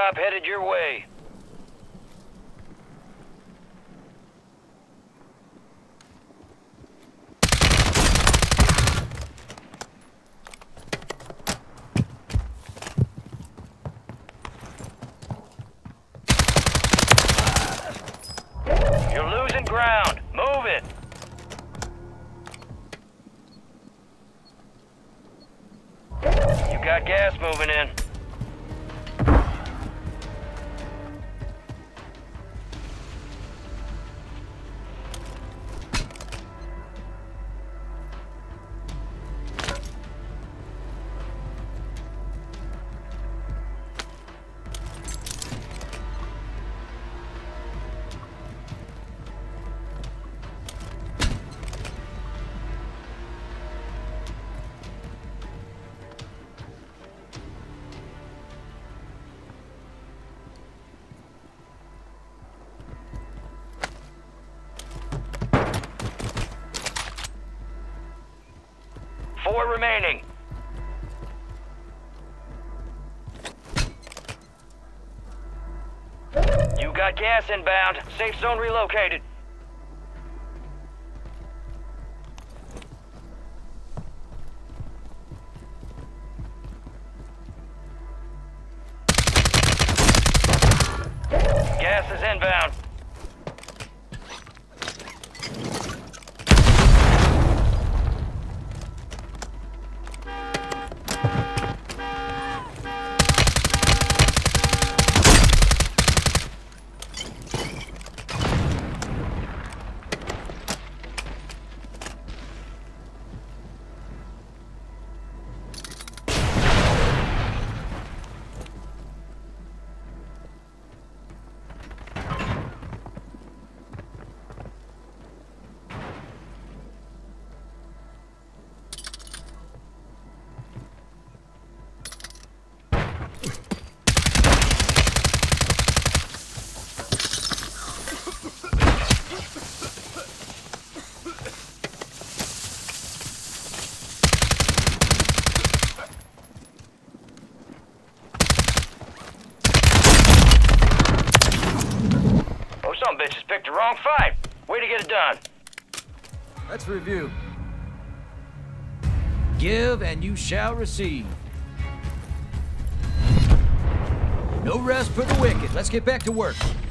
drop headed your way. You're losing ground. Move it. You got gas moving in. Four remaining. You got gas inbound. Safe zone relocated. Gas is inbound. Some bitches picked the wrong fight. Way to get it done. Let's review. Give and you shall receive. No rest for the wicked. Let's get back to work.